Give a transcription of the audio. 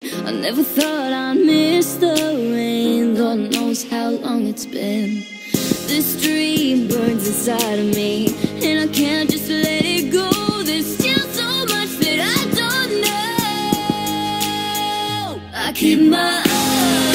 I never thought I'd miss the rain. God knows how long it's been. This dream burns inside of me, and I can't just let it go. There's still so much that I don't know. I keep my eyes